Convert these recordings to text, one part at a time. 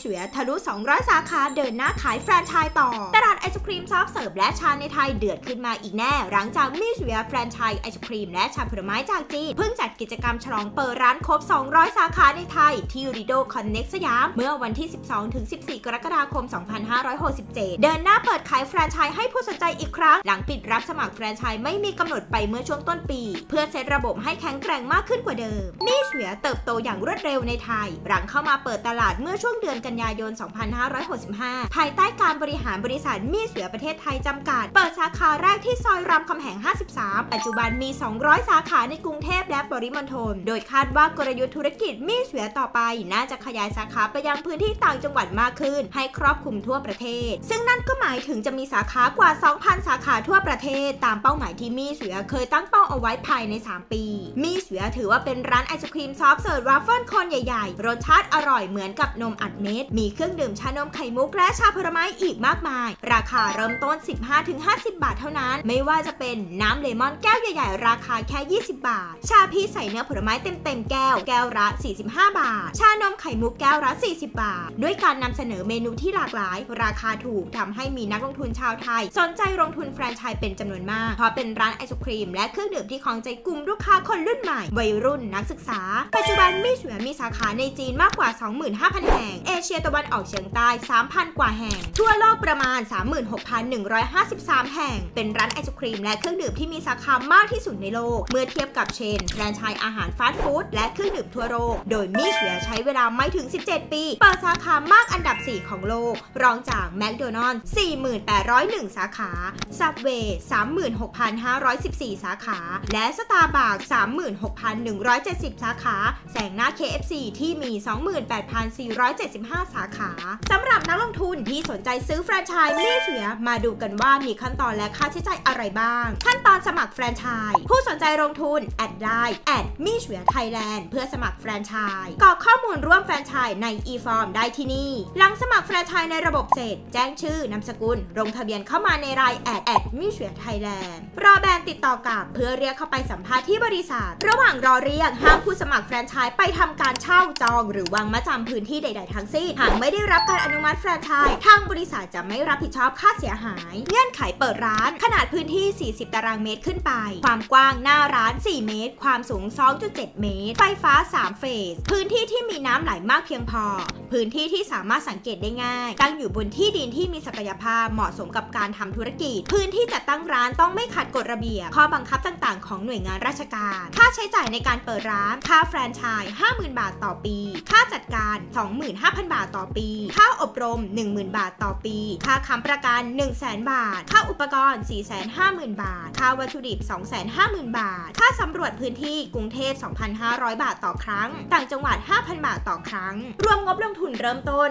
เฉวียทะลุ200 สาขาเดินหน้าขายแฟรนไชส์ต่อตลาดไอศครีมซอฟต์เสิร์ฟและชาในไทยเดือดขึ้นมาอีกแน่หลังจากมี่เฉวียแฟรนไชส์ไอศครีมและชาผลไม้จากจีนเพิ่งจัดกิจกรรมฉลองเปิดร้านครบ200 สาขาในไทยที่ริโดคอนเน็กสยามเมื่อวันที่ 12-14 กรกฎาคม 2567 เดินหน้าเปิดขายแฟรนไชส์ให้ผู้สนใจอีกครั้งหลังปิดรับสมัครแฟรนไชส์ไม่มีกำหนดไปเมื่อช่วงต้นปีเพื่อเซตระบบให้แข็งแกร่งมากขึ้นกว่าเดิมมี่เฉวียเติบโตอย่างรวดเร็วในไทยหลังเข้ามาเปิดตลาดเมื่อช่วงเดือนกันยายน 2565 ภายใต้การบริหารบริษัทมี่เฉวียประเทศไทยจำกัดเปิดสาขาแรกที่ซอยรามคำแหง 53 ปัจจุบันมี 200 สาขาในกรุงเทพและปริมณฑลโดยคาดว่ากลยุทธ์ธุรกิจมี่เฉวียต่อไปน่าจะขยายสาขาไปยังพื้นที่ต่างจังหวัดมากขึ้นให้ครอบคลุมทั่วประเทศซึ่งนั่นก็หมายถึงจะมีสาขากว่า 2,000 สาขาทั่วประเทศตามเป้าหมายที่มี่เฉวียเคยตั้งเป้าเอาไว้ภายใน 3 ปีมี่เฉวียถือว่าเป็นร้านไอศครีมซอฟต์เสิร์ฟวาฟเฟิลโคนใหญ่ๆรสชาติอร่อยเหมือนกับนมอัดเม็ดมีเครื่องดื่มชานมไข่มุกและชาผลไม้อีกมากมายราคาเริ่มต้น 15-50 บาทเท่านั้นไม่ว่าจะเป็นน้ำเลมอนแก้วใหญ่ๆราคาแค่20 บาทชาพีใส่เนื้อผลไม้เต็มแก้วละ45 บาทชานมไข่มุกแก้วละ40 บาทด้วยการนำเสนอเมนูที่หลากหลายราคาถูกทำให้มีนักลงทุนชาวไทยสนใจลงทุนแฟรนไชส์เป็นจำนวนมากเพราะเป็นร้านไอศครีมและเครื่องดื่มที่ครองใจกลุ่มลูกค้าคนรุ่นใหม่วัยรุ่นนักศึกษาปัจจุบันมี่เฉวียมีสาขาในจีนมากกว่า 25,000 แห่งเอเชียตะวันออกเฉียงใต้ 3,000 กว่าแห่งทั่วโลกประมาณ 36,153 แห่งเป็นร้านไอศครีมและเครื่องดื่มที่มีสาขามากที่สุดในโลกเมื่อเทียบกับเชนแฟรนไชส์อาหารฟาสต์ฟู้ดและเครื่องดื่มทั่วโลกโดยมี่เฉวียใช้เวลาไม่ถึง17 ปีเปิดสาขามากอันดับ 4 ของโลกรองจากแมคโดนัลด์ 4,801 สาขาซับเวย์ 36,514 สาขาและสตาร์บัคส์ 36,170 สาขาแซงหน้า KFC ที่มี 28,475 สาขาสำหรับนักลงทุนที่สนใจซื้อแฟรนไชส์มี่เฉวียมาดูกันว่ามีขั้นตอนและค่าใช้จ่ายอะไรบ้างขั้นตอนสมัครแฟรนไชส์ผู้สนใจลงทุนแอดได้มี่เฉวียไทยแลนด์เพื่อสมัครแฟรนไชส์กรอกข้อมูลร่วมแฟรนไชส์ใน e-form ได้ที่นี่หลังสมัครแฟรนไชส์ในระบบเสร็จแจ้งชื่อนามสกุลลงทะเบียนเข้ามาในรายมี่เฉวียไทยแลนด์รอแบรนด์ติดต่อกลับเพื่อเรียกเข้าไปสัมภาษณ์ที่บริษัทระหว่างรอเรียกห้ามผู้สมัครแฟรนไชส์ไปทำการเช่าจองหรือวางมัดจำพื้นที่ใดๆทั้งสิ้นหากไม่ได้รับการอนุมัติแฟรนไชส์ทางบริษัทจะไม่รับผิดชอบค่าเสียหายเงื่อนไขเปิดร้านขนาดพื้นที่40 ตารางเมตรขึ้นไปความกว้างหน้าร้าน4 เมตรความสูง 2.7 เมตรไฟฟ้า3 เฟสพื้นที่ที่มีน้ำไหลมากเพียงพอพื้นที่ที่สามารถสังเกตได้ง่ายตั้งอยู่บนที่ดินที่มีศักยภาพเหมาะสมกับการทำธุรกิจพื้นที่จัดตั้งร้านต้องไม่ขัดกฎระเบียบข้อบังคับต่างๆของหน่วยงานราชการค่าใช้จ่ายในการเปิดร้านค่าแฟรนไชส์ 50,000 บาทต่อปีค่าจัดการ 25,000 บาทต่อปีค่าอบรม 10,000 บาทต่อปีค่าค้ำประกัน 100,000 บาทค่าอุปกรณ์ 450,000 บาทค่าวัตถุดิบ 250,000 บาทค่าสำรวจพื้นที่กรุงเทพ 2,500 บาทต่อครั้งต่างจังหวัด 5,000 บาทต่อครั้งรวมงบลงทุนเริ่มต้น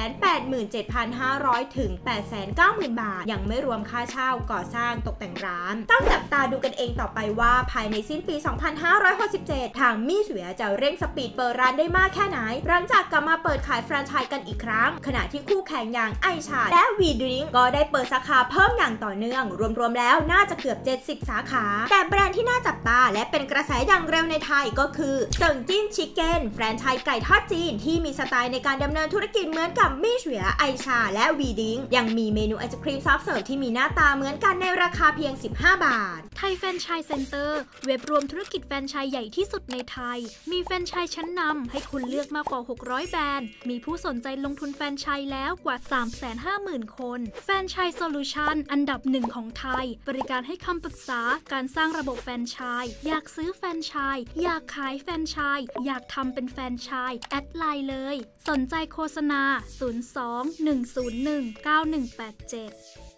887,500 ถึง 890,000 บาทยังไม่รวมค่าเช่าก่อสร้างตกแต่งร้านต้องจับตาดูกันเองต่อไปว่าภายในสิ้นปี 2567 ทางมี่เฉวียจะเร่งสปีดเปิดร้านได้มากแค่ไหนหลังจากกลับมาเปิดขายแฟรนไชส์กันอีกครั้งขณะที่คู่แข่งอย่างไอชาและวีดริงก็ได้เปิดสาขาเพิ่มอย่างต่อเนื่องรวมๆแล้วน่าจะเกือบ70 สาขาแต่แบรนด์ที่น่าจับตาและเป็นกระแสอย่างเร็วในไทยก็คือเซิงจิ้นชิคเก้นแฟรนไชส์ไก่ทอดจีนที่มีสไตล์ในการดำเนินธุรกิจเหมือนกับมี่เฉวียไอชาและวีดิงยังมีเมนูไอศครีมซอฟต์เสิร์ฟที่มีหน้าตาเหมือนกันในราคาเพียง15 บาทไทยแฟรนไชส์เซ็นเตอร์เว็บรวมธุรกิจแฟรนไชส์ใหญ่ที่สุดในไทยมีแฟรนไชส์ชั้นนำให้คุณเลือกมากกว่า600 แบรนด์มีผู้สนใจลงทุนแฟรนไชส์แล้วกว่า 350,000 คนแฟรนไชส์โซลูชันอันดับ1ของไทยบริการให้คำปรึกษาการสร้างระบบแฟรนไชส์อยากซื้อแฟรนไชส์อยากขายแฟรนไชส์อยากทำเป็นแฟรนไชส์แอดไลน์เลยสนใจโฆษณา 02-101-9187